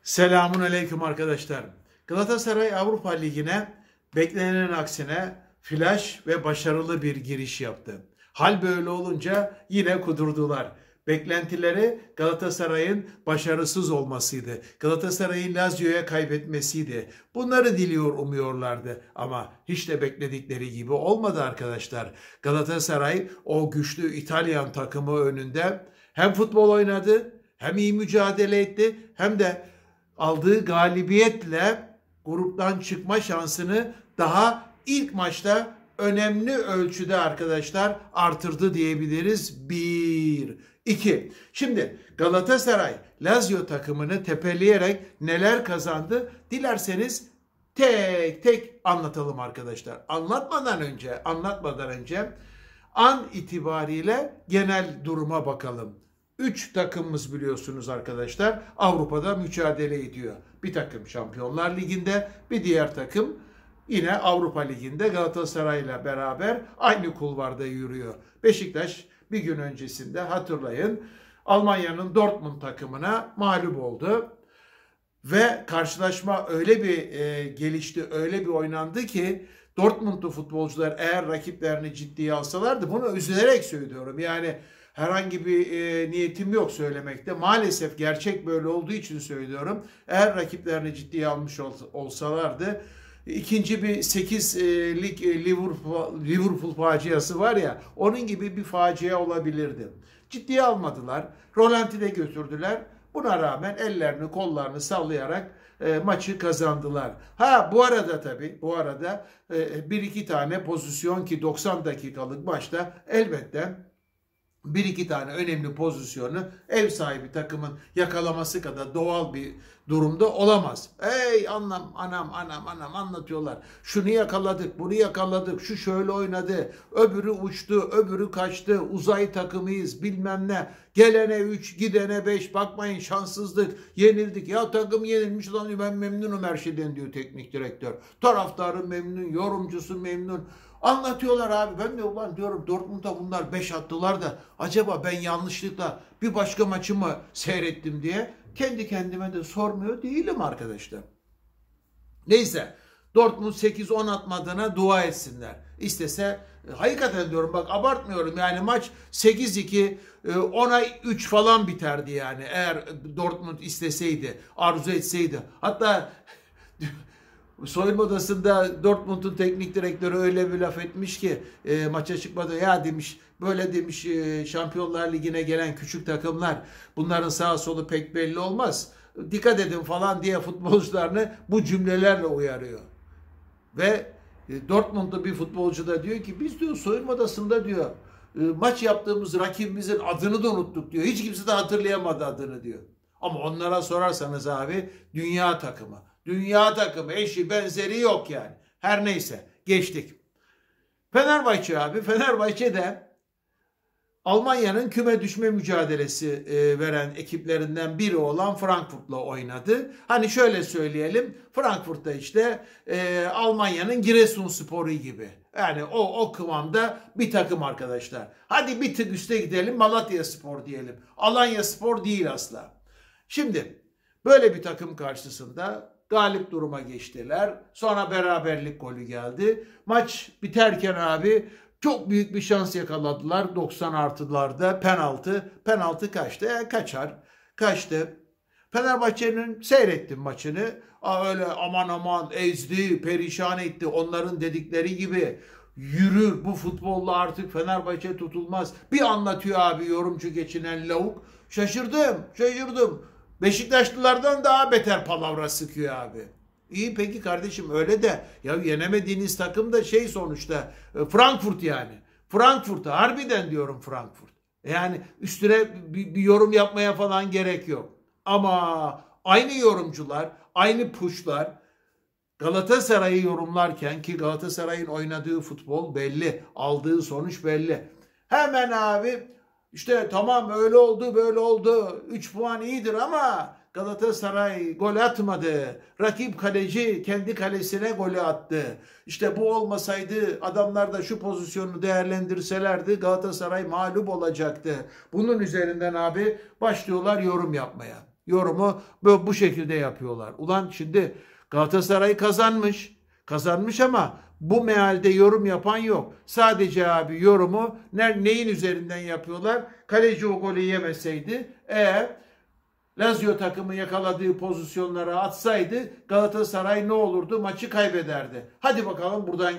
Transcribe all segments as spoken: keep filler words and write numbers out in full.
Selamun aleyküm arkadaşlar. Galatasaray Avrupa Ligi'ne beklenenin aksine flash ve başarılı bir giriş yaptı. Hal böyle olunca yine kudurdular. Beklentileri Galatasaray'ın başarısız olmasıydı. Galatasaray'ın Lazio'ya kaybetmesiydi. Bunları diliyor, umuyorlardı. Ama hiç de bekledikleri gibi olmadı arkadaşlar. Galatasaray o güçlü İtalyan takımı önünde hem futbol oynadı, hem iyi mücadele etti, hem de aldığı galibiyetle gruptan çıkma şansını daha ilk maçta önemli ölçüde arkadaşlar artırdı diyebiliriz. Bir, iki. Şimdi Galatasaray Lazio takımını tepeleyerek neler kazandı? Dilerseniz tek tek anlatalım arkadaşlar. Anlatmadan önce, anlatmadan önce an itibariyle genel duruma bakalım. Üç takımımız biliyorsunuz arkadaşlar Avrupa'da mücadele ediyor. Bir takım Şampiyonlar Ligi'nde, bir diğer takım yine Avrupa Ligi'nde Galatasaray'la beraber aynı kulvarda yürüyor. Beşiktaş bir gün öncesinde hatırlayın Almanya'nın Dortmund takımına mağlup oldu. Ve karşılaşma öyle bir e, gelişti, öyle bir oynandı ki Dortmundlu futbolcular eğer rakiplerini ciddiye alsalardı, bunu üzülerek söylüyorum. Yani herhangi bir e, niyetim yok söylemekte. Maalesef gerçek böyle olduğu için söylüyorum. Eğer rakiplerini ciddiye almış ol, olsalardı, ikinci bir sekizlik e, Liverpool, Liverpool faciası var ya, onun gibi bir facia olabilirdi. Ciddiye almadılar. Rolanti'de de götürdüler. Buna rağmen ellerini kollarını sallayarak e, maçı kazandılar. Ha bu arada tabii bu arada e, bir iki tane pozisyon ki doksan dakikalık maçta elbette bir iki tane önemli pozisyonu ev sahibi takımın yakalaması kadar doğal bir durumda olamaz. Ey anam anam anam anam anlatıyorlar. Şunu yakaladık, bunu yakaladık, şu şöyle oynadı, öbürü uçtu, öbürü kaçtı, uzay takımıyız bilmem ne. Gelene üç, gidene beş, bakmayın şanssızlık, yenildik. Ya takım yenilmiş lan, ben memnunum her şeyden diyor teknik direktör. Taraftarı memnun, yorumcusu memnun. Anlatıyorlar abi. Ben de ulan diyorum Dortmund'a bunlar beş attılar da acaba ben yanlışlıkla bir başka maçı mı seyrettim diye kendi kendime de sormuyor değilim arkadaşlar. Neyse Dortmund sekiz on atmadığına dua etsinler. İstese hakikaten diyorum bak abartmıyorum yani maç sekiz iki ona üç falan biterdi yani eğer Dortmund isteseydi, arzu etseydi. Hatta soyunma odasında Dortmund'un teknik direktörü öyle bir laf etmiş ki e, maça çıkmadı. Ya demiş böyle demiş e, Şampiyonlar Ligi'ne gelen küçük takımlar bunların sağ solu pek belli olmaz. Dikkat edin falan diye futbolcularını bu cümlelerle uyarıyor. Ve e, Dortmund'da bir futbolcu da diyor ki biz diyor soyunma odasında diyor e, maç yaptığımız rakibimizin adını da unuttuk diyor. Hiç kimse de hatırlayamadı adını diyor. Ama onlara sorarsanız abi dünya takımı. Dünya takımı eşi benzeri yok yani. Her neyse geçtik. Fenerbahçe abi. Fenerbahçe de Almanya'nın küme düşme mücadelesi e, veren ekiplerinden biri olan Frankfurt'la oynadı. Hani şöyle söyleyelim. Frankfurt'ta işte e, Almanya'nın Giresunspor'u gibi. Yani o o kıvamda bir takım arkadaşlar. Hadi bir tık üste gidelim Malatyaspor diyelim. Alanyaspor değil asla. Şimdi böyle bir takım karşısında galip duruma geçtiler. Sonra beraberlik golü geldi. Maç biterken abi çok büyük bir şans yakaladılar. doksan artılarda penaltı. Penaltı kaçtı. E, kaçar. Kaçtı. Fenerbahçe'nin seyrettim maçını. Aa, öyle aman aman ezdi, perişan etti. Onların dedikleri gibi yürü bu futbolla artık Fenerbahçe tutulmaz. Bir anlatıyor abi yorumcu geçinen lavuk. Şaşırdım, şaşırdım. Beşiktaşlılardan daha beter palavra sıkıyor abi. İyi peki kardeşim öyle de ya yenemediğiniz takım da şey sonuçta Frankfurt yani. Frankfurt'a harbiden diyorum Frankfurt. Yani üstüne bir, bir yorum yapmaya falan gerek yok. Ama aynı yorumcular, aynı puşlar Galatasaray'ı yorumlarken ki Galatasaray'ın oynadığı futbol belli, aldığı sonuç belli. Hemen abi İşte tamam öyle oldu böyle oldu. üç puan iyidir ama Galatasaray gol atmadı. Rakip kaleci kendi kalesine golü attı. İşte bu olmasaydı adamlar da şu pozisyonu değerlendirselerdi Galatasaray mağlup olacaktı. Bunun üzerinden abi başlıyorlar yorum yapmaya. Yorumu bu, bu şekilde yapıyorlar. Ulan şimdi Galatasaray kazanmış. Kazanmış ama bu mealde yorum yapan yok. Sadece abi yorumu ne, neyin üzerinden yapıyorlar? Kaleci o golü yemeseydi eğer Lazio takımı yakaladığı pozisyonlara atsaydı Galatasaray ne olurdu? Maçı kaybederdi. Hadi bakalım buradan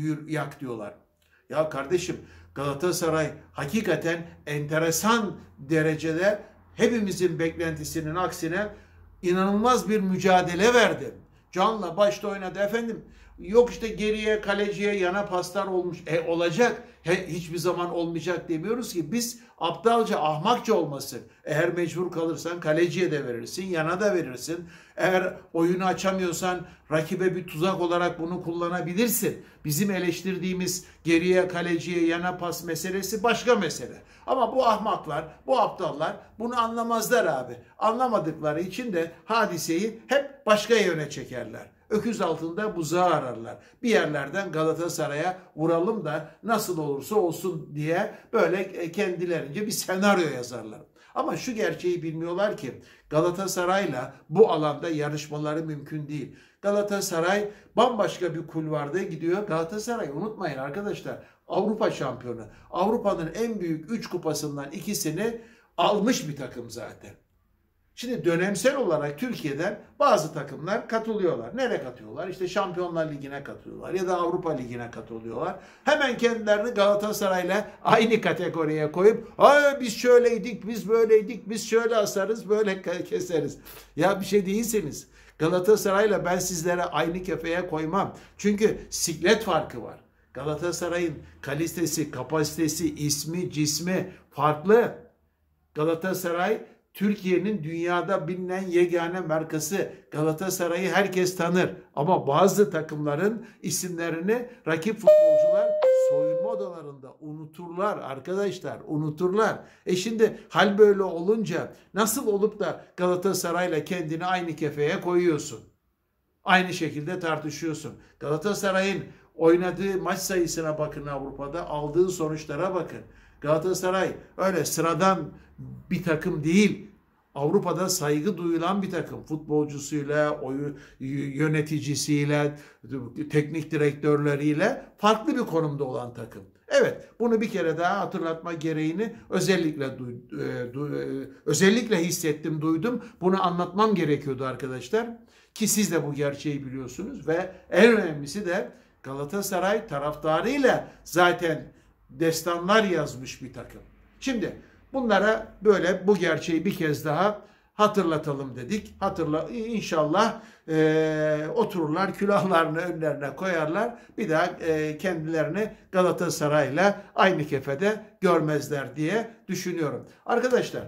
yak diyorlar. Ya kardeşim Galatasaray hakikaten enteresan derecede hepimizin beklentisinin aksine inanılmaz bir mücadele verdi. Canla başta oynadı efendim. Yok işte geriye kaleciye yana paslar olmuş. E olacak. He, hiçbir zaman olmayacak demiyoruz ki. Biz aptalca, ahmakça olmasın. Eğer mecbur kalırsan kaleciye de verirsin, yana da verirsin. Eğer oyunu açamıyorsan rakibe bir tuzak olarak bunu kullanabilirsin. Bizim eleştirdiğimiz geriye kaleciye yana pas meselesi başka mesele. Ama bu ahmaklar, bu aptallar bunu anlamazlar abi. Anlamadıkları için de hadiseyi hep başka yöne çekerler. Öküz altında buzağı ararlar. Bir yerlerden Galatasaray'a vuralım da nasıl olursa olsun diye böyle kendilerince bir senaryo yazarlar. Ama şu gerçeği bilmiyorlar ki Galatasaray'la bu alanda yarışmaları mümkün değil. Galatasaray bambaşka bir kulvarda gidiyor. Galatasaray unutmayın arkadaşlar Avrupa şampiyonu. Avrupa'nın en büyük üç kupasından ikisini almış bir takım zaten. Şimdi dönemsel olarak Türkiye'den bazı takımlar katılıyorlar. Nereye katılıyorlar? İşte Şampiyonlar Ligi'ne katılıyorlar ya da Avrupa Ligi'ne katılıyorlar. Hemen kendilerini Galatasaray'la aynı kategoriye koyup "Ay biz şöyleydik, biz böyleydik, biz şöyle asarız, böyle keseriz." Ya bir şey değilsiniz. Galatasaray'la ben sizlere aynı kefeye koymam. Çünkü siklet farkı var. Galatasaray'ın kalitesi, kapasitesi, ismi, cismi farklı. Galatasaray Türkiye'nin dünyada bilinen yegane markası. Galatasaray'ı herkes tanır. Ama bazı takımların isimlerini rakip futbolcular soyunma odalarında unuturlar arkadaşlar. Unuturlar. E şimdi hal böyle olunca nasıl olup da Galatasaray'la kendini aynı kefeye koyuyorsun? Aynı şekilde tartışıyorsun. Galatasaray'ın oynadığı maç sayısına bakın Avrupa'da, aldığı sonuçlara bakın. Galatasaray öyle sıradan bir takım değil. Avrupa'da saygı duyulan bir takım. Futbolcusuyla, oyu, yöneticisiyle, teknik direktörleriyle farklı bir konumda olan takım. Evet, bunu bir kere daha hatırlatma gereğini özellikle du, du, özellikle hissettim, duydum. Bunu anlatmam gerekiyordu arkadaşlar. Ki siz de bu gerçeği biliyorsunuz ve en önemlisi de Galatasaray taraftarıyla zaten destanlar yazmış bir takım. Şimdi bunlara böyle bu gerçeği bir kez daha hatırlatalım dedik. Hatırla, inşallah e, otururlar, külahlarını önlerine koyarlar. Bir daha e, kendilerini Galatasaray'la aynı kefede görmezler diye düşünüyorum. Arkadaşlar,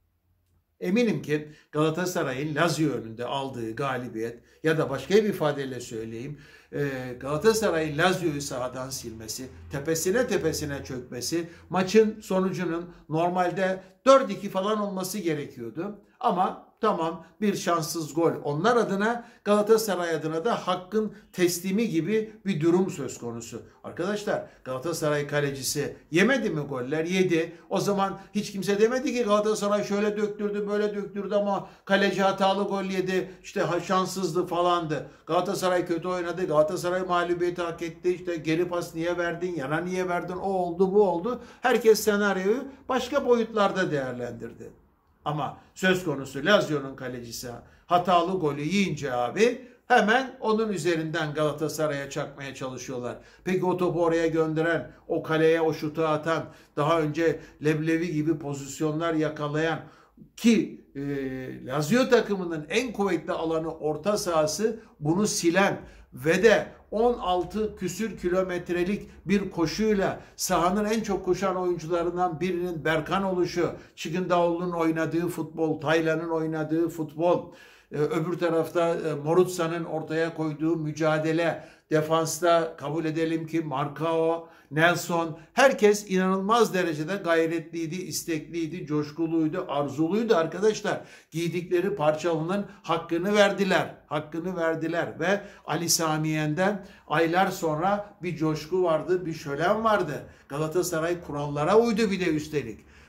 eminim ki Galatasaray'ın Lazio önünde aldığı galibiyet ya da başka bir ifadeyle söyleyeyim, Galatasaray'ın Lazio'yu sahadan silmesi, tepesine tepesine çökmesi, maçın sonucunun normalde dört iki falan olması gerekiyordu. Ama tamam, bir şanssız gol onlar adına, Galatasaray adına da hakkın teslimi gibi bir durum söz konusu. Arkadaşlar, Galatasaray kalecisi yemedi mi goller? Yedi. O zaman hiç kimse demedi ki Galatasaray şöyle döktürdü, böyle döktürdü ama kaleci hatalı gol yedi, işte şanssızdı falandı. Galatasaray kötü oynadı, Galatasaray mağlubiyeti hak etti, işte geri pas niye verdin, yana niye verdin, o oldu, bu oldu. Herkes senaryoyu başka boyutlarda değerlendirdi. Ama söz konusu Lazio'nun kalecisi hatalı golü yiyince abi hemen onun üzerinden Galatasaray'a çakmaya çalışıyorlar. Peki o topu oraya gönderen, o kaleye o şutu atan, daha önce leblebi gibi pozisyonlar yakalayan ki e, Lazio takımının en kuvvetli alanı orta sahası, bunu silen ve de on altı küsür kilometrelik bir koşuyla sahanın en çok koşan oyuncularından birinin Berkan oluşu, Çıkındaoğlu'nun oynadığı futbol, Taylan'ın oynadığı futbol, öbür tarafta Morutsa'nın ortaya koyduğu mücadele, defansta kabul edelim ki Marcao, Nelson, herkes inanılmaz derecede gayretliydi, istekliydi, coşkuluydu, arzuluydu arkadaşlar. Giydikleri parçalının hakkını verdiler, hakkını verdiler ve Ali Sami Yen'den aylar sonra bir coşku vardı, bir şölen vardı. Galatasaray kurallara uydu bir de üstelik.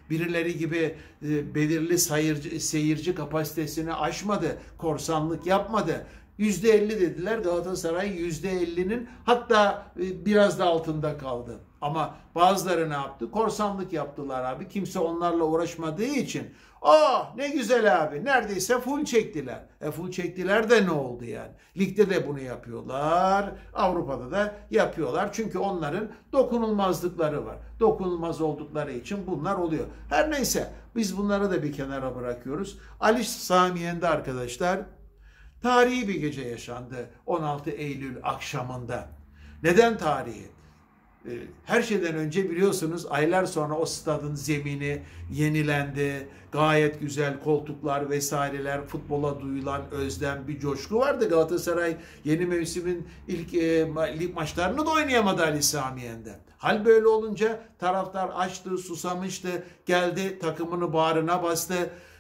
Birileri gibi e, belirli sayırcı, seyirci kapasitesini aşmadı. Korsanlık yapmadı. yüzde elli dediler, Galatasaray yüzde ellinin hatta e, biraz da altında kaldı. Ama bazıları ne yaptı? Korsanlık yaptılar abi. Kimse onlarla uğraşmadığı için. Aa ne güzel abi. Neredeyse full çektiler. E full çektiler de ne oldu yani? Ligde de bunu yapıyorlar. Avrupa'da da yapıyorlar. Çünkü onların dokunulmazlıkları var. Dokunulmaz oldukları için bunlar oluyor. Her neyse biz bunları da bir kenara bırakıyoruz. Ali Sami Yen'de arkadaşlar tarihi bir gece yaşandı on altı Eylül akşamında. Neden tarihi? Her şeyden önce biliyorsunuz aylar sonra o stadın zemini yenilendi. Gayet güzel koltuklar vesaireler, futbola duyulan özlem, bir coşku vardı. Galatasaray yeni mevsimin ilk e, lig maçlarını da oynayamadı Ali Sami Yen'de. Hal böyle olunca taraftar açtı, susamıştı, geldi takımını bağrına bastı.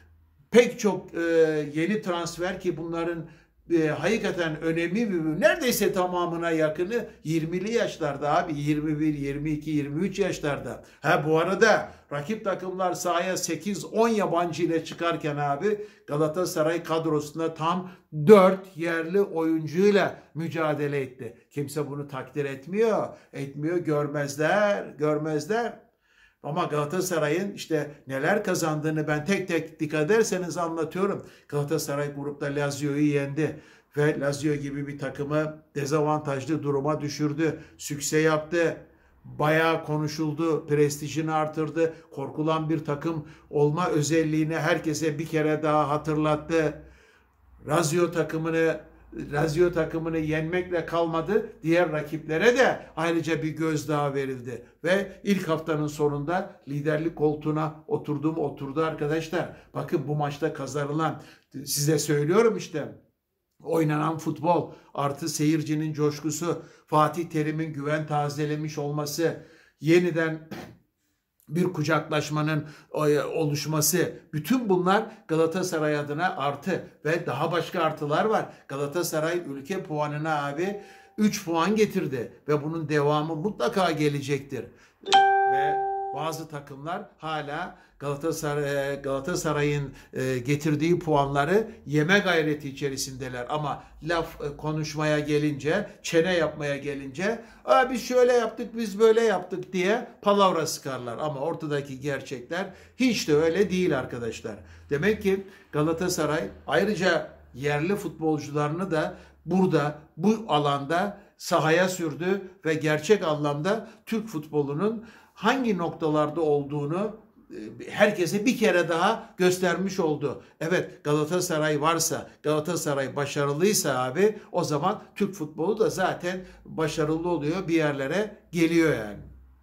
Pek çok e, yeni transfer ki bunların e, hakikaten önemli bir neredeyse tamamına yakını yirmili yaşlarda abi, yirmi bir, yirmi iki, yirmi üç yaşlarda. Ha bu arada rakip takımlar sahaya sekiz on yabancı ile çıkarken abi Galatasaray kadrosunda tam dört yerli oyuncuyla mücadele etti. Kimse bunu takdir etmiyor, etmiyor, görmezler, görmezler. Ama Galatasaray'ın işte neler kazandığını ben tek tek dikkat ederseniz anlatıyorum. Galatasaray grupta Lazio'yu yendi ve Lazio gibi bir takımı dezavantajlı duruma düşürdü. Sükse yaptı. Bayağı konuşuldu, prestijini artırdı. Korkulan bir takım olma özelliğini herkese bir kere daha hatırlattı. Lazio takımını Lazio takımını yenmekle kalmadı. Diğer rakiplere de ayrıca bir gözdağı verildi. Ve ilk haftanın sonunda liderlik koltuğuna oturduğum oturdu arkadaşlar. Bakın bu maçta kazanılan, size söylüyorum işte, oynanan futbol artı seyircinin coşkusu, Fatih Terim'in güven tazelemiş olması, yeniden bir kucaklaşmanın oluşması, bütün bunlar Galatasaray adına artı ve daha başka artılar var. Galatasaray ülke puanına abi üç puan getirdi ve bunun devamı mutlaka gelecektir. Ve bazı takımlar hala Galatasaray Galatasaray'ın getirdiği puanları yeme gayreti içerisindeler. Ama laf konuşmaya gelince, çene yapmaya gelince, biz şöyle yaptık, biz böyle yaptık diye palavra sıkarlar. Ama ortadaki gerçekler hiç de öyle değil arkadaşlar. Demek ki Galatasaray ayrıca yerli futbolcularını da burada, bu alanda sahaya sürdü ve gerçek anlamda Türk futbolunun hangi noktalarda olduğunu herkese bir kere daha göstermiş oldu. Evet, Galatasaray varsa, Galatasaray başarılıysa abi, o zaman Türk futbolu da zaten başarılı oluyor, bir yerlere geliyor yani.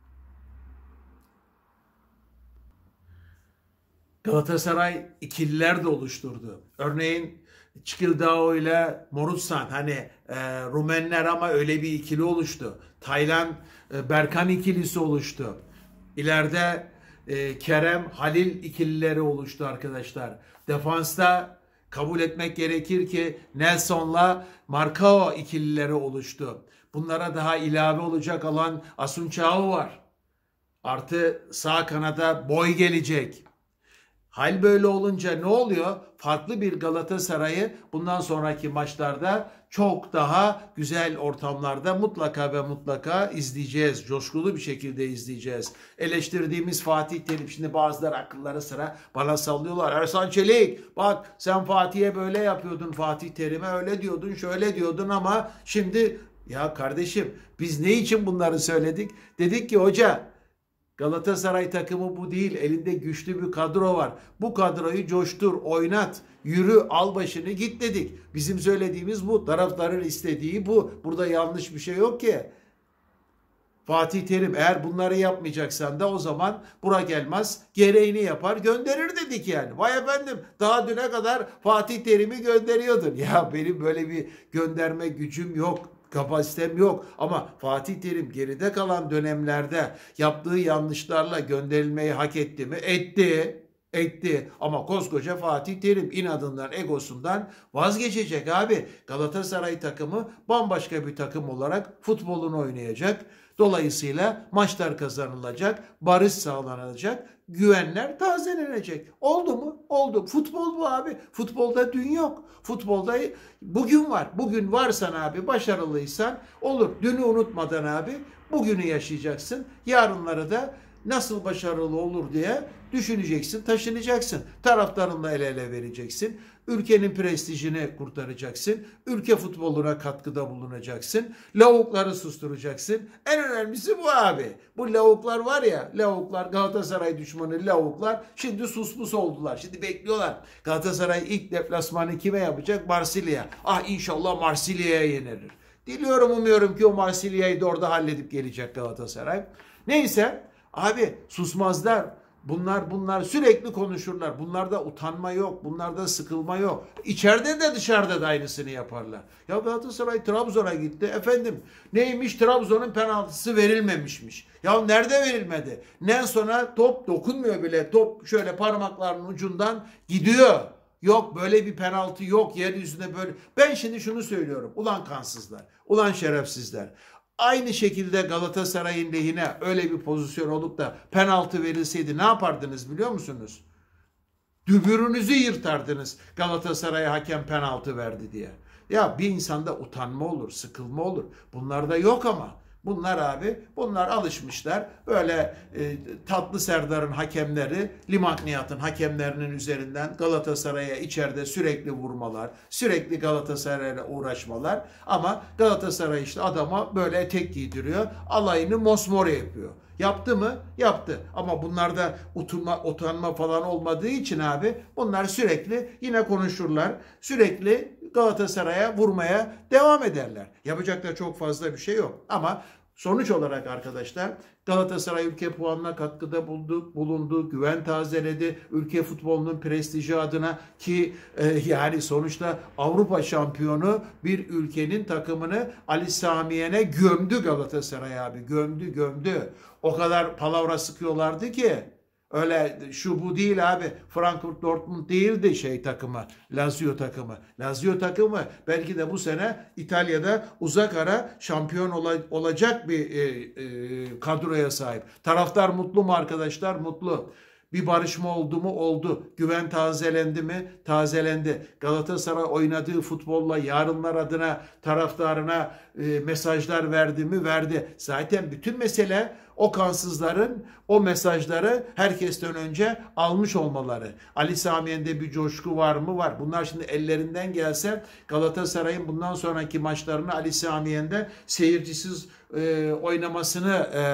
Galatasaray ikililer de oluşturdu. Örneğin Çikildao ile Morutsan, hani e, Rumenler ama öyle bir ikili oluştu. Taylan e, Berkan ikilisi oluştu. İleride e, Kerem Halil ikilileri oluştu arkadaşlar. Defansta kabul etmek gerekir ki Nelson'la Marcao ikilileri oluştu. Bunlara daha ilave olacak olan Asuncao var. Artı sağ kanada boy gelecek. Hal böyle olunca ne oluyor? Farklı bir Galatasaray'ı bundan sonraki maçlarda çok daha güzel ortamlarda mutlaka ve mutlaka izleyeceğiz. Coşkulu bir şekilde izleyeceğiz. Eleştirdiğimiz Fatih Terim, şimdi bazıları akılları sıra bana sallıyorlar. Ersan Çelik, bak sen Fatih'e böyle yapıyordun, Fatih Terim'e öyle diyordun, şöyle diyordun ama şimdi, ya kardeşim biz ne için bunları söyledik? Dedik ki hoca, Galatasaray takımı bu değil. Elinde güçlü bir kadro var. Bu kadroyu coştur, oynat, yürü, al başını git dedik. Bizim söylediğimiz bu. Taraftarın istediği bu. Burada yanlış bir şey yok ki. Fatih Terim, eğer bunları yapmayacaksan da o zaman Burak Elmas gereğini yapar, gönderir dedik yani. Vay efendim, daha düne kadar Fatih Terim'i gönderiyordun. Ya benim böyle bir gönderme gücüm yok. Kapasitem yok, ama Fatih Terim geride kalan dönemlerde yaptığı yanlışlarla gönderilmeyi hak etti mi? Etti. Etti. Ama koskoca Fatih Terim inadından, egosundan vazgeçecek abi. Galatasaray takımı bambaşka bir takım olarak futbolunu oynayacak. Dolayısıyla maçlar kazanılacak, barış sağlanacak, güvenler tazelenecek. Oldu mu? Oldu. Futbol bu abi. Futbolda dün yok. Futbolda bugün var. Bugün varsan abi, başarılıysan olur. Dünü unutmadan abi bugünü yaşayacaksın. Yarınları da nasıl başarılı olur diye düşüneceksin, taşınacaksın. Taraftarınla el ele vereceksin. Ülkenin prestijini kurtaracaksın. Ülke futboluna katkıda bulunacaksın. Lavukları susturacaksın. En önemlisi bu abi. Bu lavuklar var ya, lavuklar, Galatasaray düşmanı lavuklar şimdi suspus oldular. Şimdi bekliyorlar. Galatasaray ilk deplasmanı kime yapacak? Marsilya. Ah inşallah Marsilya'ya yenilir. Diliyorum, umuyorum ki o Marsilya'yı da orada halledip gelecek Galatasaray. Neyse abi susmazlar. Bunlar bunlar sürekli konuşurlar. Bunlarda utanma yok. Bunlarda sıkılma yok. İçeride de dışarıda da aynısını yaparlar. Ya Galatasaray Trabzon'a gitti. Efendim neymiş, Trabzon'un penaltısı verilmemişmiş. Ya nerede verilmedi? Ne sonra top dokunmuyor bile. Top şöyle parmaklarının ucundan gidiyor. Yok böyle bir penaltı yok. Yeryüzünde böyle. Ben şimdi şunu söylüyorum. Ulan kansızlar. Ulan şerefsizler. Aynı şekilde Galatasaray'ın lehine öyle bir pozisyon olup da penaltı verilseydi ne yapardınız biliyor musunuz? Dübürünüzü yırtardınız Galatasaray'a hakem penaltı verdi diye. Ya bir insanda utanma olur, sıkılma olur. Bunlarda yok ama. Bunlar abi, bunlar alışmışlar. Böyle e, Tatlı Serdar'ın hakemleri, Limagniyat'ın hakemlerinin üzerinden Galatasaray'a içeride sürekli vurmalar, sürekli Galatasaray'la uğraşmalar. Ama Galatasaray işte adama böyle etek giydiriyor, alayını mosmor yapıyor. Yaptı mı? Yaptı. Ama bunlarda utanma, utanma falan olmadığı için abi bunlar sürekli yine konuşurlar. Sürekli Galatasaray'a vurmaya devam ederler. Yapacak da çok fazla bir şey yok. Ama sonuç olarak arkadaşlar Galatasaray ülke puanına katkıda bulundu, bulundu, güven tazeledi. Ülke futbolunun prestiji adına ki e, yani sonuçta Avrupa şampiyonu bir ülkenin takımını Ali Samiyen'e gömdü Galatasaray abi. Gömdü gömdü. O kadar palavra sıkıyorlardı ki. Öyle şu bu değil abi. Frankfurt Dortmund değildi şey takımı. Lazio takımı. Lazio takımı belki de bu sene İtalya'da uzak ara şampiyon ola, olacak bir e, e, kadroya sahip. Taraftar mutlu mu arkadaşlar? Mutlu. Bir barışma oldu mu? Oldu. Güven tazelendi mi? Tazelendi. Galatasaray oynadığı futbolla yarınlar adına taraftarına e, mesajlar verdi mi? Verdi. Zaten bütün mesele o kansızların o mesajları herkesten önce almış olmaları. Ali Samiyen'de bir coşku var mı? Var. Bunlar şimdi ellerinden gelse Galatasaray'ın bundan sonraki maçlarını Ali Samiyen'de seyircisiz e, oynamasını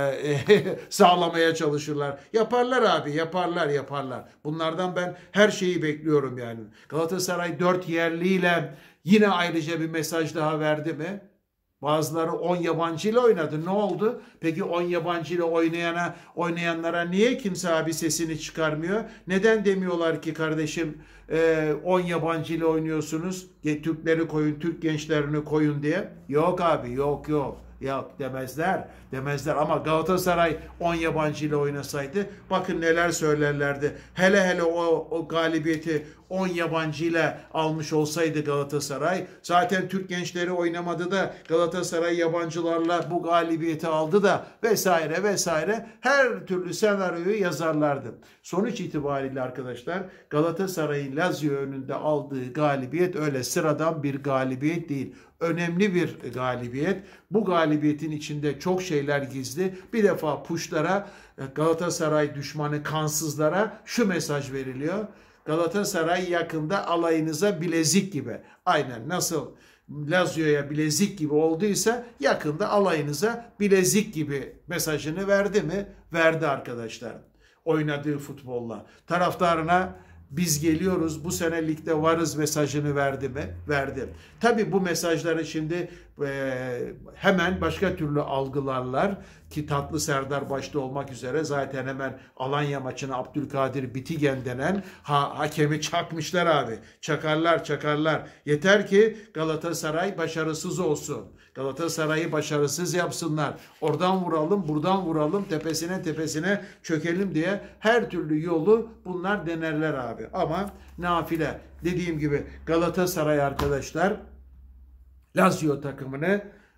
e, sağlamaya çalışırlar. Yaparlar abi, yaparlar, yaparlar. Bunlardan ben her şeyi bekliyorum yani. Galatasaray dört yerliyle yine ayrıca bir mesaj daha verdi mi? Bazıları on yabancıyla oynadı. Ne oldu? Peki on yabancıyla oynayana, oynayanlara niye kimse abi sesini çıkarmıyor? Neden demiyorlar ki kardeşim on yabancıyla oynuyorsunuz? Türkleri koyun, Türk gençlerini koyun diye. Yok abi, yok yok. Yok demezler. Demezler ama Galatasaray on yabancı ile oynasaydı bakın neler söylerlerdi. Hele hele o, o galibiyeti on yabancı ile almış olsaydı Galatasaray, zaten Türk gençleri oynamadı da Galatasaray yabancılarla bu galibiyeti aldı da vesaire vesaire her türlü senaryoyu yazarlardı. Sonuç itibariyle arkadaşlar Galatasaray'ın Lazio önünde aldığı galibiyet öyle sıradan bir galibiyet değil. Önemli bir galibiyet. Bu galibiyetin içinde çok şeyler gizli. Bir defa puşlara, Galatasaray düşmanı kansızlara şu mesaj veriliyor. Galatasaray yakında alayınıza bilezik gibi. Aynen nasıl Lazio'ya bilezik gibi olduysa yakında alayınıza bilezik gibi mesajını verdi mi? Verdi arkadaşlar. Oynadığı futbolla. Taraftarına biz geliyoruz, bu sene ligde varız mesajını verdi mi? Verdi. Tabii bu mesajları şimdi e, hemen başka türlü algılarlar ki Tatlı Serdar başta olmak üzere zaten hemen Alanya maçına Abdülkadir Bitigen denen ha, hakemi çakmışlar abi. Çakarlar çakarlar. Yeter ki Galatasaray başarısız olsun. Galatasaray'ı başarısız yapsınlar. Oradan vuralım, buradan vuralım, tepesine tepesine çökelim diye her türlü yolu bunlar denerler abi. Ama nafile dediğim gibi Galatasaray arkadaşlar Lazio takımını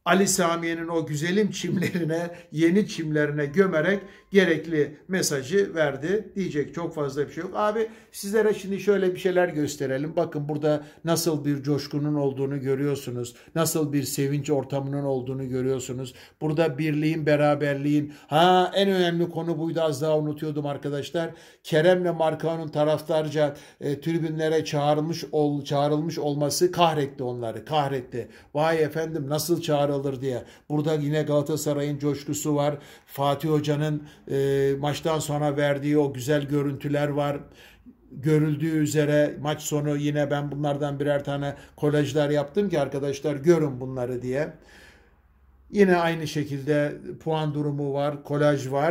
Ali Samiye'nin o güzelim çimlerine, yeni çimlerine gömerek gerekli mesajı verdi. Diyecek çok fazla bir şey yok. Abi sizlere şimdi şöyle bir şeyler gösterelim. Bakın burada nasıl bir coşkunun olduğunu görüyorsunuz. Nasıl bir sevinç ortamının olduğunu görüyorsunuz. Burada birliğin, beraberliğin. Ha, en önemli konu buydu, az daha unutuyordum arkadaşlar. Kerem'le Markao'nun taraftarca e, tribünlere çağrılmış ol, çağrılmış olması kahretti onları. Kahretti. Vay efendim nasıl çağrılır diye. Burada yine Galatasaray'ın coşkusu var. Fatih Hoca'nın e, maçtan sonra verdiği o güzel görüntüler var. Görüldüğü üzere maç sonu yine ben bunlardan birer tane kolajlar yaptım ki arkadaşlar görün bunları diye. Yine aynı şekilde puan durumu var, kolaj var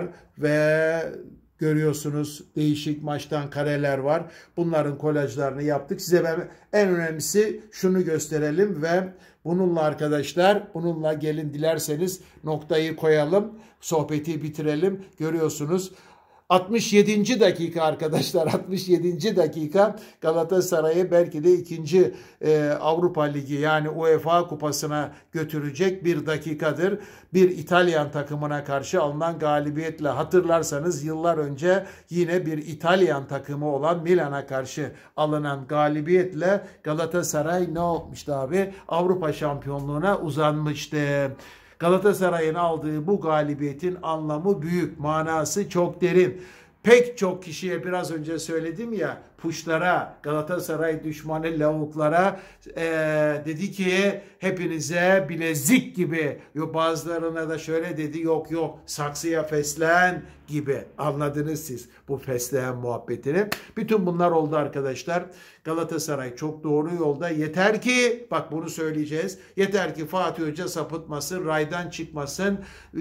ve görüyorsunuz değişik maçtan kareler var. Bunların kolajlarını yaptık. Size ben en önemlisi şunu gösterelim ve bununla arkadaşlar, bununla gelin dilerseniz noktayı koyalım, sohbeti bitirelim. Görüyorsunuz altmış yedinci dakika arkadaşlar, altmış yedinci dakika Galatasaray'ı belki de ikinci e, Avrupa Ligi yani UEFA Kupası'na götürecek bir dakikadır. Bir İtalyan takımına karşı alınan galibiyetle, hatırlarsanız yıllar önce yine bir İtalyan takımı olan Milan'a karşı alınan galibiyetle Galatasaray ne olmuştu abi? Avrupa şampiyonluğuna uzanmıştı. Galatasaray'ın aldığı bu galibiyetin anlamı büyük, manası çok derin. Pek çok kişiye biraz önce söyledim ya, puşlara, Galatasaray düşmanı lavuklara e, dedi ki hepinize bilezik gibi. Yo, bazılarına da şöyle dedi, yok yok saksıya fesleğen gibi. Anladınız siz bu fesleğen muhabbetini. Bütün bunlar oldu arkadaşlar. Galatasaray çok doğru yolda. Yeter ki, bak bunu söyleyeceğiz. Yeter ki Fatih Hoca sapıtmasın, raydan çıkmasın.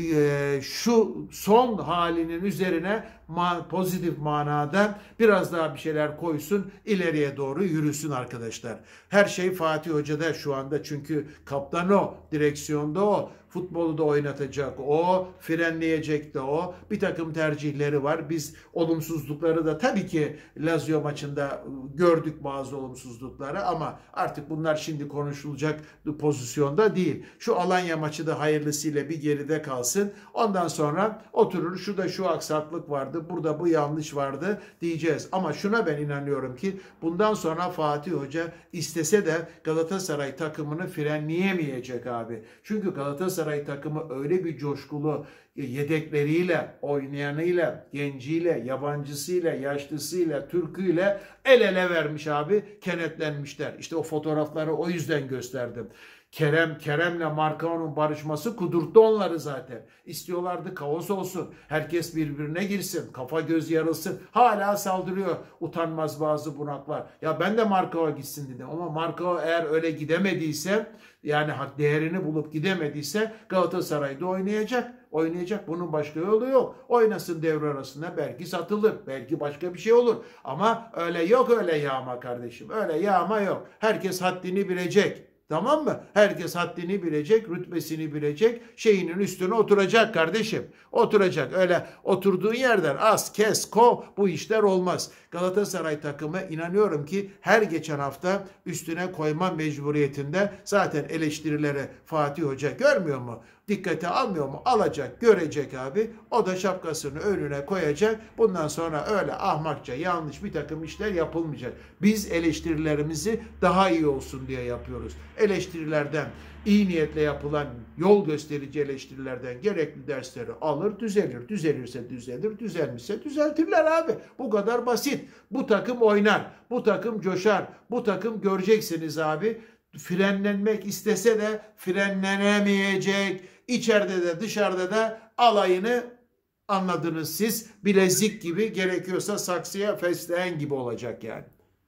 E, şu son halinin üzerine ma pozitif manada biraz daha bir şeyler koysun, ileriye doğru yürüsün arkadaşlar. Her şey Fatih Hoca'da şu anda, çünkü kaptan o, direksiyonda o, futbolu da oynatacak o, frenleyecek de o. Bir takım tercihleri var. Biz olumsuzlukları da tabii ki Lazio maçında gördük, bazı olumsuzlukları, ama artık bunlar şimdi konuşulacak pozisyonda değil. Şu Alanya maçı da hayırlısıyla bir geride kalsın. Ondan sonra oturur, şu da şu aksaklık vardı, burada bu yanlış vardı diyeceğiz. Ama şuna ben inanıyorum ki bundan sonra Fatih Hoca istese de Galatasaray takımını frenleyemeyecek abi. Çünkü Galatasaray takımı öyle bir coşkulu, yedekleriyle, oynayanıyla, genciyle, yabancısıyla, yaşlısıyla, Türküyle el ele vermiş abi, kenetlenmişler. İşte o fotoğrafları o yüzden gösterdim. Kerem, Kerem'le Markao'nun barışması kudurttu onları zaten. İstiyorlardı kaos olsun. Herkes birbirine girsin. Kafa göz yarılsın. Hala saldırıyor utanmaz bazı bunaklar. Ya ben de Markao gitsin dedim. Ama Markao eğer öyle gidemediyse, yani hak değerini bulup gidemediyse Galatasaray'da oynayacak. Oynayacak. Bunun başka yolu yok. Oynasın devre arasında. Belki satılır. Belki başka bir şey olur. Ama öyle yok, öyle yağma kardeşim. Öyle yağma yok. Herkes haddini bilecek. Tamam mı? Herkes haddini bilecek, rütbesini bilecek, şeyinin üstüne oturacak kardeşim. Oturacak. Öyle oturduğun yerden az, kes, ko, bu işler olmaz. Galatasaray takımı inanıyorum ki her geçen hafta üstüne koyma mecburiyetinde. Zaten eleştirileri Fatih Hoca görmüyor mu? Dikkate almıyor mu? Alacak, görecek abi. O da şapkasını önüne koyacak. Bundan sonra öyle ahmakça yanlış bir takım işler yapılmayacak. Biz eleştirilerimizi daha iyi olsun diye yapıyoruz. Eleştirilerden, iyi niyetle yapılan yol gösterici eleştirilerden gerekli dersleri alır, düzelir. Düzelirse düzelir, düzelmişse düzeltirler abi. Bu kadar basit. Bu takım oynar, bu takım coşar, bu takım göreceksiniz abi. Frenlenmek istese de frenlenemeyecek. İçeride de dışarıda da alayını, anladınız siz, bilezik gibi, gerekiyorsa saksıya fesleğen gibi olacak yani.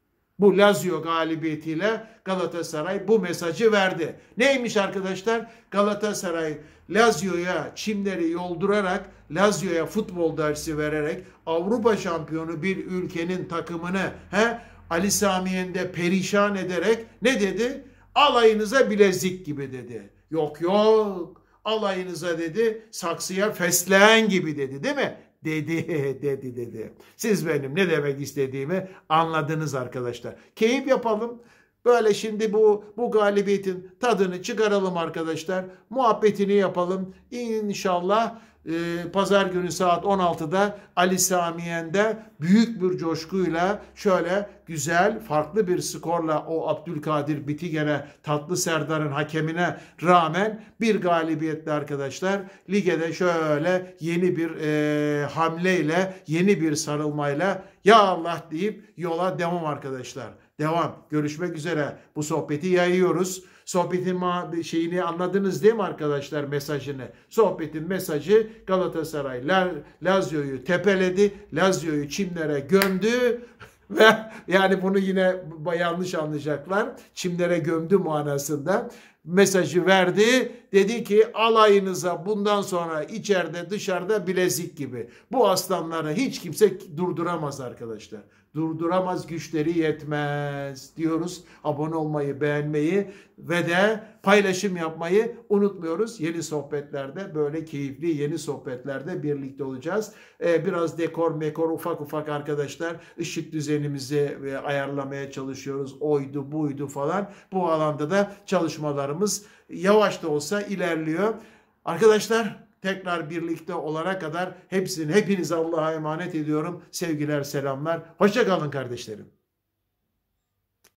Bu Lazio galibiyetiyle Galatasaray bu mesajı verdi. Neymiş arkadaşlar? Galatasaray Lazio'ya çimleri yoldurarak, Lazio'ya futbol dersi vererek Avrupa şampiyonu bir ülkenin takımını he, Ali Samiyen'de perişan ederek ne dedi? Alayınıza bilezik gibi dedi. Yok yok. Alayınıza dedi, saksıya fesleğen gibi dedi, değil mi? Dedi, dedi, dedi. Siz benim ne demek istediğimi anladınız arkadaşlar. Keyif yapalım. Böyle şimdi bu bu galibiyetin tadını çıkaralım arkadaşlar. Muhabbetini yapalım. İnşallah e, pazar günü saat on altıda Ali Samiyen'de büyük bir coşkuyla şöyle güzel farklı bir skorla o Abdülkadir Bitigen'e Tatlı Serdar'ın hakemine rağmen bir galibiyetle arkadaşlar ligede şöyle yeni bir e, hamleyle yeni bir sarılmayla ya Allah deyip yola devam arkadaşlar. Devam. Görüşmek üzere. Bu sohbeti yayıyoruz. Sohbetin şeyini anladınız değil mi arkadaşlar, mesajını? Sohbetin mesajı Galatasaray Lazio'yu tepeledi. Lazio'yu çimlere gömdü. Ve yani bunu yine yanlış anlayacaklar. Çimlere gömdü manasında mesajı verdi. Dedi ki alayınıza bundan sonra içeride dışarıda bilezik gibi. Bu aslanları hiç kimse durduramaz arkadaşlar. Durduramaz, güçleri yetmez diyoruz. Abone olmayı, beğenmeyi ve de paylaşım yapmayı unutmuyoruz. Yeni sohbetlerde böyle keyifli yeni sohbetlerde birlikte olacağız. Ee, biraz dekor mekor ufak ufak arkadaşlar ışık düzenimizi ayarlamaya çalışıyoruz. Oydu buydu falan. Bu alanda da çalışmalarımız yavaş da olsa ilerliyor. Arkadaşlar tekrar birlikte olana kadar hepsini hepinize Allah'a emanet ediyorum. Sevgiler, selamlar. Hoşça kalın kardeşlerim.